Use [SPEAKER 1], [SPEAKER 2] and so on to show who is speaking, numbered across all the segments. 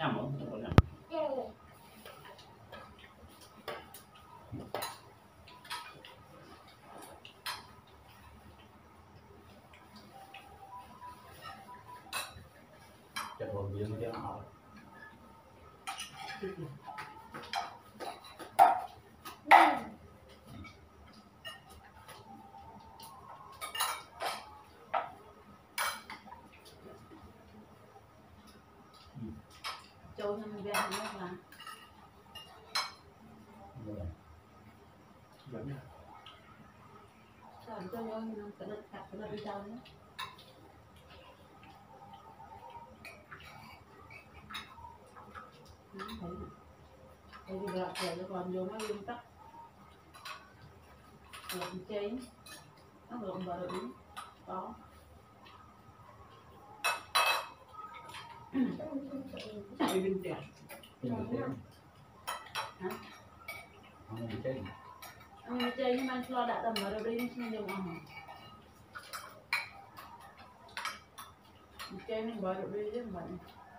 [SPEAKER 1] nhầm không? Không có nhầm.
[SPEAKER 2] Chặt hồn viên cho họ.
[SPEAKER 3] Châu cho mình về hàng nước mà.
[SPEAKER 1] Đúng rồi.
[SPEAKER 3] Còn cho nó cái đợt cặp cái đợt đi đâu nữa. Thấy thì gặp rồi nó còn vô nó liên tắc. Rồi cháy. Nó lộn vào được đó.
[SPEAKER 4] Chạy bên trẻ.
[SPEAKER 3] Hả?
[SPEAKER 2] Không bị chết.
[SPEAKER 3] Anh chơi nhưng mà anh lo đã tầm vào đâu đi nên dùng hả? Chơi mình bỏ được đi chứ mình.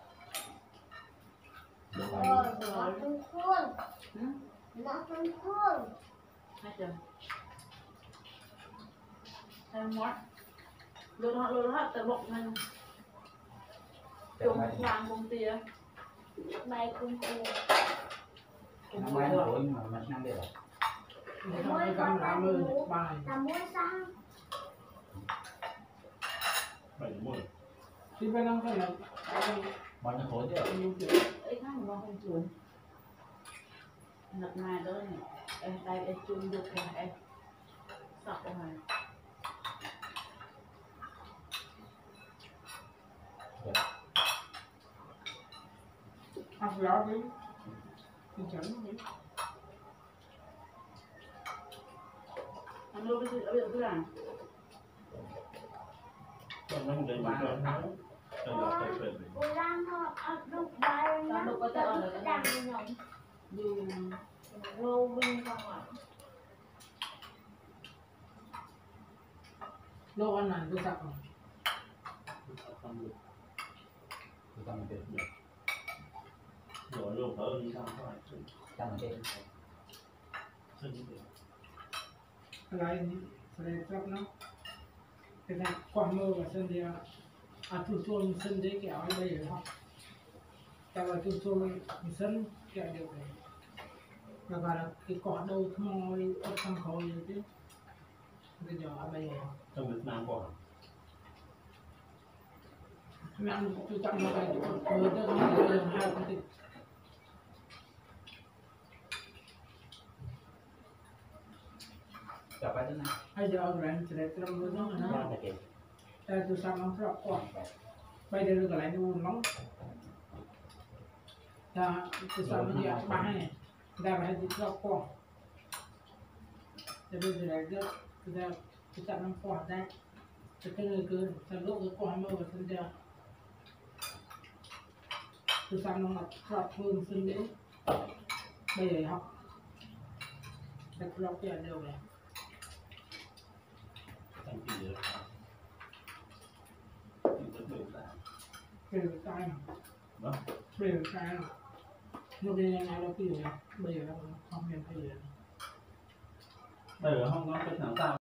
[SPEAKER 5] Rồi, nó không khuôn. Nó không khuôn.
[SPEAKER 3] Hai chừng. Hai mót. Luôn hết từ bụng mình. Chung hoàng công tia.
[SPEAKER 5] Bài cùng cùng.
[SPEAKER 2] Nó máy nổi mà mình năm được.
[SPEAKER 4] Mới con làm bài.
[SPEAKER 5] Làm muối xăng.
[SPEAKER 1] 70.
[SPEAKER 4] Thì bên đó phải là
[SPEAKER 2] Bao nhiêu khối chứ?
[SPEAKER 3] Ấy khác mà không chuồn. Nập này đó này. Em tay em chuồn được rồi em. Sọc rồi.
[SPEAKER 4] học gió đi. Thì chẳng đi.
[SPEAKER 3] Anh luôn cái gì ở đây làm.
[SPEAKER 1] Còn nó không đến bán rồi. Đây là cây phê.
[SPEAKER 5] Cô Lan thôi, đục bài nó đang nhộng.
[SPEAKER 3] Dù
[SPEAKER 5] Rô vinh không ạ.
[SPEAKER 4] Lô ăn này tôi sạc rồi.
[SPEAKER 2] Tôi tăng tiền.
[SPEAKER 1] Rồi luôn hơn sao phải.
[SPEAKER 2] Tăng tiền.
[SPEAKER 4] Cái này chắc nó. Cái này quảng mơ và sân địa. Thường xuân sân giấy kẹo bây giờ không. Tại là thường xuân sân kẹo được này. Và là cái cỏ đâu thôi thăm khối rồi chứ. Bây giờ bây giờ.
[SPEAKER 1] Trong Việt Nam có.
[SPEAKER 4] Mẹ tôi chọn một cái mới được rồi hai con thịt.
[SPEAKER 2] Chào bác thế nào?
[SPEAKER 4] Hay giờ ông rảnh sẽ để trong nước nó
[SPEAKER 2] Ra là kìa.
[SPEAKER 4] đây tôi sang nó rất quả bây giờ được lại nó nóng ta tôi sang nó giờ ba này ra phải đi rất quả để bây giờ lại được tôi chọn nó quả đây cái người cứ sang lúc cái quả mơ và sinh ra tôi sang nó ngập rất hơn sinh đến bây giờ học đặt lọc tiền đều này
[SPEAKER 1] Thành kỳ được.
[SPEAKER 4] đều tay mà
[SPEAKER 1] Đó.
[SPEAKER 4] đều tay mà lúc đi ngay đâu cái gì bây giờ nó không hiện cái gì
[SPEAKER 1] Bây giờ không có cách nào sao